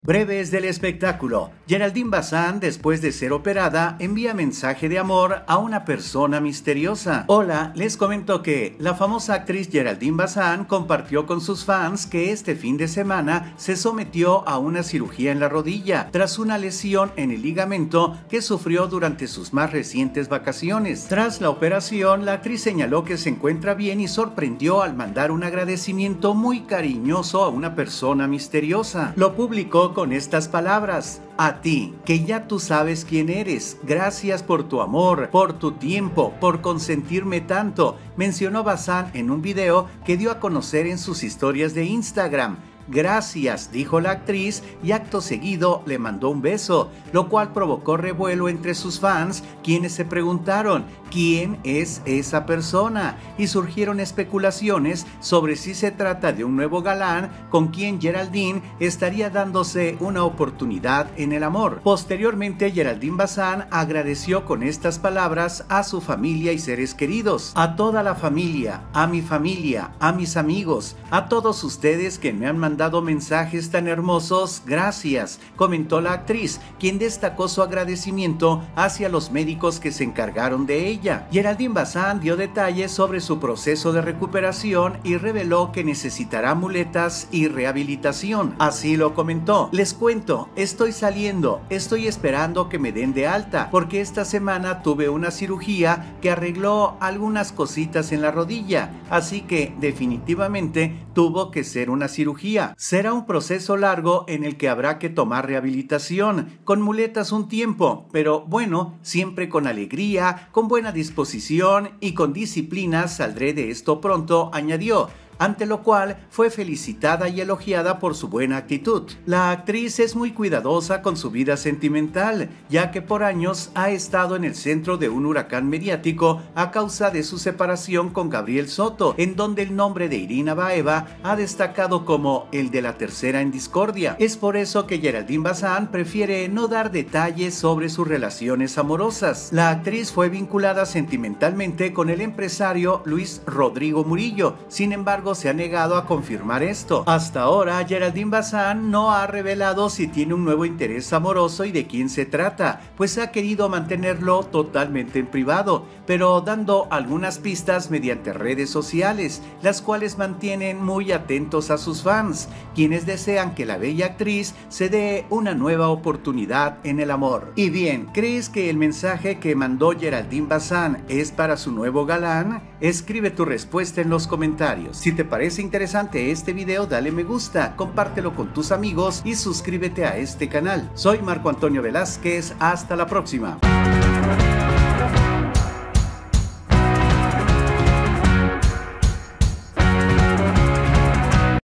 Breves del espectáculo. Geraldine Bazán, después de ser operada, envía mensaje de amor a una persona misteriosa. Hola, les comento que la famosa actriz Geraldine Bazán compartió con sus fans que este fin de semana se sometió a una cirugía en la rodilla tras una lesión en el ligamento que sufrió durante sus más recientes vacaciones. Tras la operación, la actriz señaló que se encuentra bien y sorprendió al mandar un agradecimiento muy cariñoso a una persona misteriosa. Lo publicó con estas palabras: a ti, que ya tú sabes quién eres, gracias por tu amor, por tu tiempo, por consentirme tanto, mencionó Bazán en un video que dio a conocer en sus historias de Instagram. Gracias, dijo la actriz, y acto seguido le mandó un beso, lo cual provocó revuelo entre sus fans, quienes se preguntaron quién es esa persona, y surgieron especulaciones sobre si se trata de un nuevo galán con quien Geraldine estaría dándose una oportunidad en el amor. Posteriormente, Geraldine Bazán agradeció con estas palabras a su familia y seres queridos: a toda la familia, a mi familia, a mis amigos, a todos ustedes que me han mandado mensajes tan hermosos, gracias, comentó la actriz, quien destacó su agradecimiento hacia los médicos que se encargaron de ella. Geraldine Bazán dio detalles sobre su proceso de recuperación y reveló que necesitará muletas y rehabilitación. Así lo comentó: les cuento, estoy saliendo, estoy esperando que me den de alta, porque esta semana tuve una cirugía que arregló algunas cositas en la rodilla, así que definitivamente tuvo que ser una cirugía. Será un proceso largo en el que habrá que tomar rehabilitación, con muletas un tiempo, pero bueno, siempre con alegría, con buena disposición y con disciplina saldré de esto pronto, añadió, ante lo cual fue felicitada y elogiada por su buena actitud. La actriz es muy cuidadosa con su vida sentimental, ya que por años ha estado en el centro de un huracán mediático a causa de su separación con Gabriel Soto, en donde el nombre de Irina Baeva ha destacado como el de la tercera en discordia. Es por eso que Geraldine Bazán prefiere no dar detalles sobre sus relaciones amorosas. La actriz fue vinculada sentimentalmente con el empresario Luis Rodrigo Murillo, sin embargo se ha negado a confirmar esto. Hasta ahora, Geraldine Bazán no ha revelado si tiene un nuevo interés amoroso y de quién se trata, pues ha querido mantenerlo totalmente en privado, pero dando algunas pistas mediante redes sociales, las cuales mantienen muy atentos a sus fans, quienes desean que la bella actriz se dé una nueva oportunidad en el amor. Y bien, ¿crees que el mensaje que mandó Geraldine Bazán es para su nuevo galán? Escribe tu respuesta en los comentarios. Si te parece interesante este video, dale me gusta, compártelo con tus amigos y suscríbete a este canal. Soy Marco Antonio Velázquez, hasta la próxima.